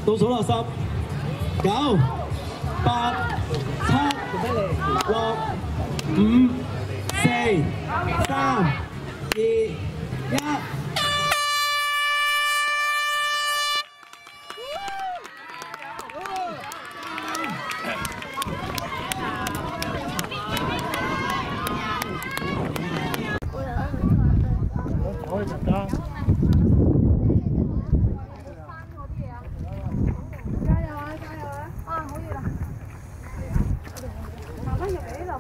倒數落10、9、8、7、6、5、4、3、2、1。 可以緊張。 加油啊！加油啊！啊，好熱啊！慢慢入嚟呢度。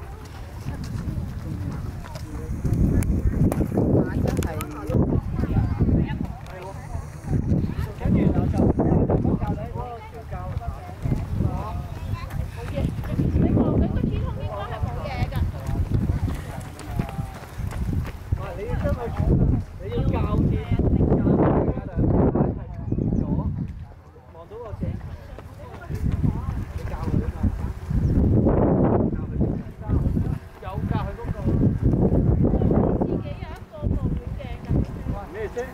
跟住就教你嗰個調教。好嘅，你望緊個天空應該係冇嘢㗎。你要將佢，你要教天，教佢㗎兩隻眼係變咗，望到個鏡頭。你教佢啊嘛，教佢有教佢嗰個。自己有一個望遠鏡㗎。咩先？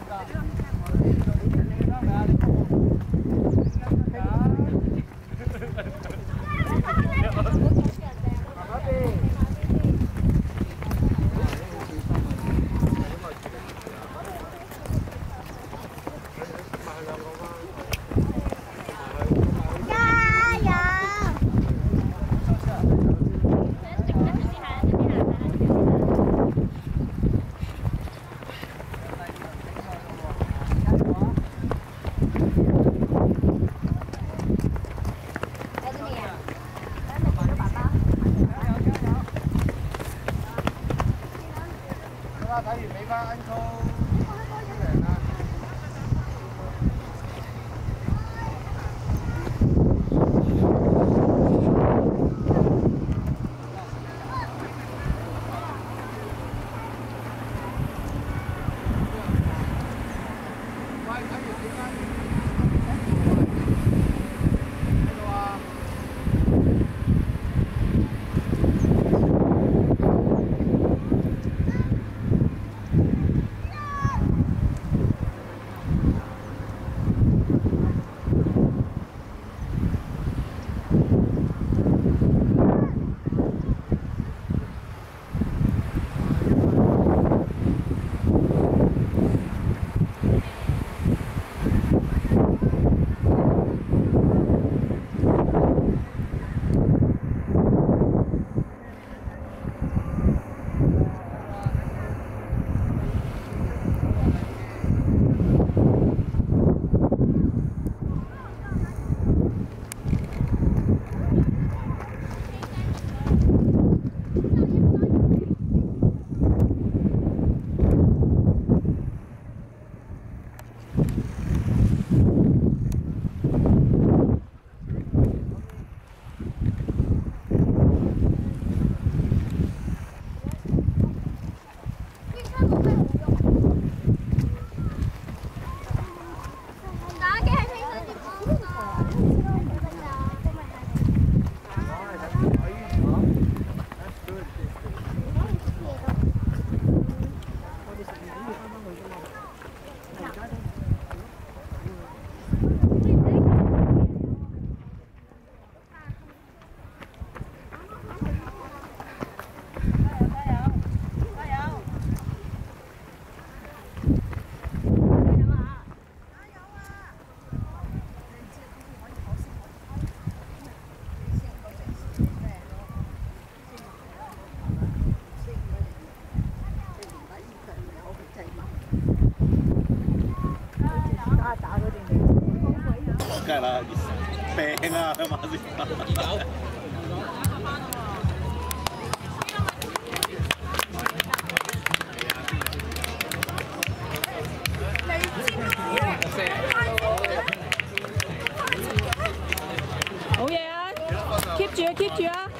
睇完俾翻 Uncle 啲人啊！ 梗係啦，病啊，係嘛先？ 好嘢啊 ！keep 住啊 ，keep 住啊！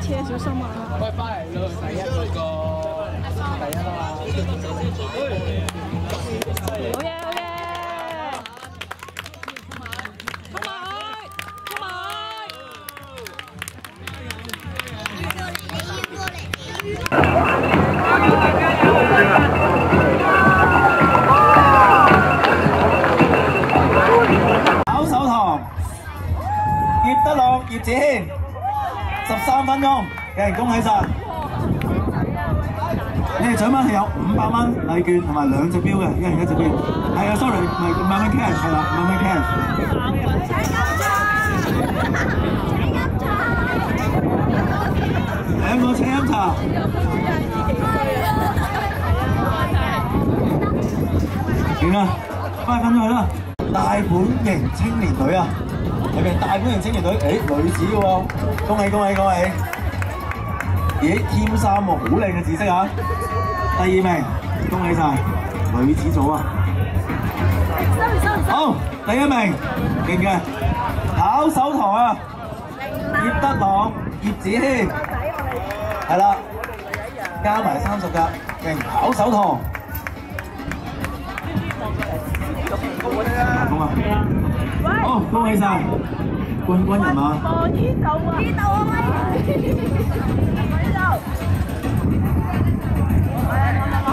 車小心啊！ 喂，翻嚟咯，第一嗰個，第一啦嘛。 好嘢，好嘢！ 考手堂，葉德朗、葉子軒，13分鐘，有人恭喜晒！你哋獎品係有500蚊禮券同埋2隻錶嘅，一人1隻錶。係啊 ，sorry， 唔係500蚊 cash， 係啦，500蚊 cash。2個請飲茶。完啦，快翻咗去啦！大本營青年隊啊，裏面大本營青年隊，女子嘅喎，恭喜恭喜恭喜！咦，添衫喎，好靚嘅紫色啊！第2名，恭喜晒，女子組啊！好，第1名，勁嘅，考手堂啊！葉德朗、葉子軒，係啦，加埋30格，勁，考手堂。好，恭喜晒冠軍人馬。呢度啊！呢度啊！